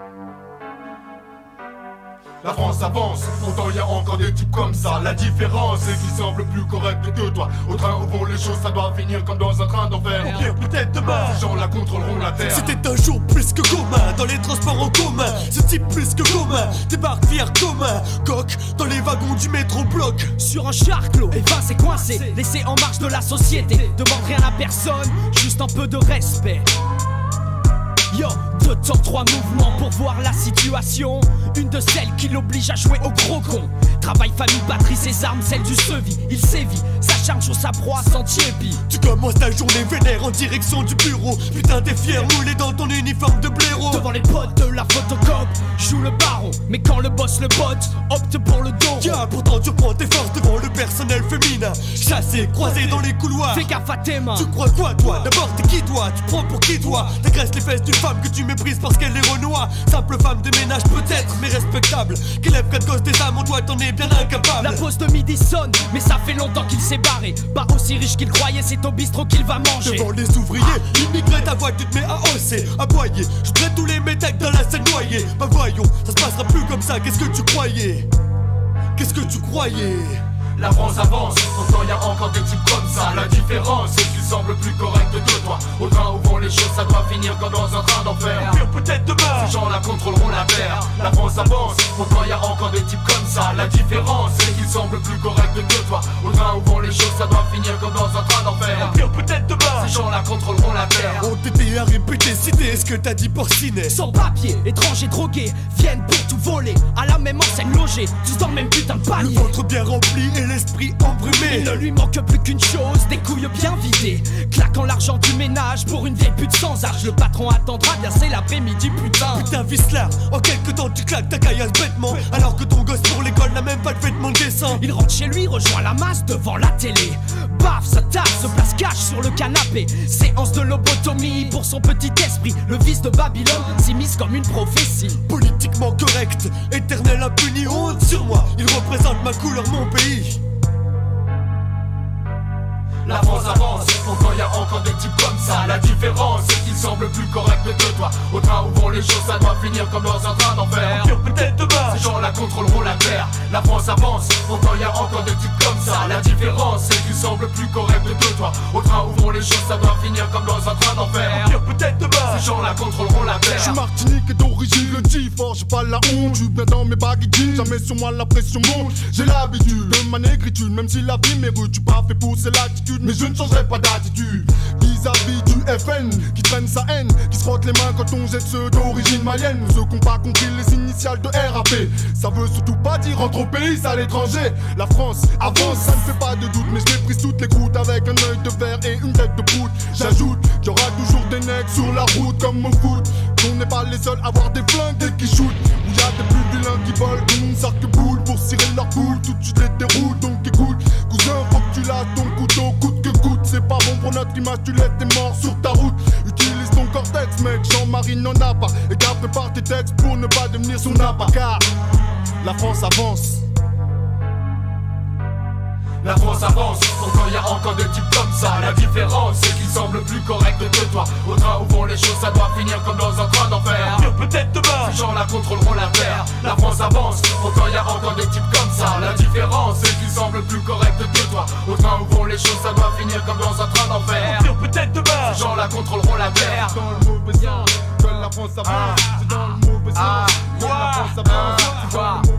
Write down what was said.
La France avance, pourtant y a encore des types comme ça. La différence c'est qu'ils semblent plus corrects que toi. Au train où vont les choses, ça doit finir comme dans un train d'enfer. Au pire peut-être demain, ces gens là contrôleront la terre. C'était un jour plus que commun, dans les transports en commun. Ce type plus que commun, débarque fier commun. Coq, dans les wagons du métro bloc. Sur un char clos, et va c'est coincé, laissé en marge de la société. Demande rien à personne, juste un peu de respect. Yo, 2 temps, 3 mouvements pour voir la situation. Une de celles qui l'oblige à jouer au gros con. Travail, famille, batterie, ses armes, celle du sevi. Il sévit, s'acharne sur sa proie sans tiépi. Tu commences ta journée vénère en direction du bureau. Putain t'es fier, moulé dans ton uniforme de blaireau. Devant les potes de la photocop, joue le baron. Mais quand le boss le botte, opte pour le dos. Tiens, pourtant tu prends tes forces devant le personnel féminin. Chassé, croisé dans les couloirs. Fais gaffe à tes mains. Tu crois quoi toi? D'abord t'es qui toi? Tu prends pour qui toi? T'agresses les fesses d'une femme que tu méprises parce qu'elle est renoie. Simple femme de ménage peut-être, mais respectable. Qu'elle lève 4 gosses des âmes, on doit t'en est bien incapable. La pause de midi sonne, mais ça fait longtemps qu'il s'est barré. Pas aussi riche qu'il croyait, c'est au bistrot qu'il va manger. Devant les ouvriers, immigré ta voix, tu te mets à hausser, à boyer. Je traite tous les métèques dans la scène noyée. Bah voyons, ça se passera plus comme ça, qu'est-ce que tu croyais? Qu'est-ce que tu croyais? La France avance, pourtant y a encore des types comme ça. La différence c'est qu'ils semblent plus corrects que toi. Au train où vont les choses, ça doit finir comme dans un train d'enfer. Pire peut-être demain, ces gens là contrôleront la terre. La France avance, pourtant y a encore des types comme ça. La différence c'est qu'ils semblent plus corrects que toi. Au train où vont les choses, ça doit finir comme dans un train d'enfer. Pire peut-être demain, ces gens là contrôleront la terre. On t'était à répéter, citer ce que t'as dit porcinet. Sans papier, étrangers drogués viennent pour tout voler. À la même enseigne logée, tous dans le même putain de panier. Le ventre bien rempli et l'esprit embrumé. Il ne lui manque plus qu'une chose, des couilles bien vidées. Claquant l'argent du ménage pour une vieille pute sans âge. Le patron attendra bien, c'est l'après-midi putain. Putain vice-là, en quelques temps tu claques ta caillasse bêtement. Alors que ton gosse pour l'école n'a même pas de vêtements décents. Il rentre chez lui, rejoint la masse devant la télé. Baf, sa tasse se place cache sur le canapé. Séance de lobotomie pour son petit esprit. Le vice de Babylone s'immisce comme une prophétie. Politiquement correct, éternel impuni, honte sur moi. Il représente ma couleur, mon pays. La France avance, pourtant y a encore des types comme ça. La différence c'est qu'ils semblent plus corrects que toi. Au train où vont les choses, ça doit finir comme dans un train d'enfer. Pire peut-être demain, ces gens là contrôleront la terre. La France avance, pourtant y a encore des types comme ça. La différence c'est qu'ils semblent plus corrects que toi. Au train où vont les choses, ça doit finir comme dans un train d'enfer. Pire peut-être demain, ces gens là contrôleront la terre. Je suis Martinique et d'origine, le dis fort, j'ai pas la honte. Je bien dans mes baggy jeans, jamais sur moi la pression monte. J'ai l'habitude de ma négritude, même si la vie m'est rude. J'suis pas fait pour cette latitude, mais je ne changerai pas d'attitude. Vis-à-vis du FN, qui traîne sa haine, qui se frotte les mains quand on jette ceux d'origine malienne. Ceux qui n'ont pas compris les initiales de RAP. Ça veut surtout pas dire entre au pays, c'est à l'étranger. La France avance, ça ne fait pas de doute, mais je méprise toutes les croûtes avec un œil de verre et une tête de prout. J'ajoute qu'il y aura toujours des necks sur la route comme au foot. On n'est pas les seuls à avoir des flingues dès qu'ils shootent. Il y a des plus vilains qui volent comme une sarc-boule pour cirer leur boule. Tout de suite les déroute, donc écoute. Cousin, faut que tu lâches ton couteau, coûte que coûte. C'est pas bon pour notre image, tu laisses tes morts sur ta route. Utilise ton cortex, mec, Jean-Marie n'en a pas. Et garde prépare tes textes pour ne pas devenir son appât. Car la France avance. La France avance, pourtant y a encore des types comme ça. La différence c'est qu'ils semblent plus corrects que toi. Au train où vont les choses, ça doit finir comme dans un train d'enfer. Pire peut-être demain, ces gens là contrôleront la terre. La France avance, pourtant y a encore des types comme ça. La différence c'est qu'ils semblent plus corrects que toi. Au train où vont les choses, ça doit finir comme dans un train d'enfer. Pire peut-être demain, ces gens là contrôleront la terre. Dans le mauvais sens, que la France avance. C'est dans le mauvais sens, que la France avance.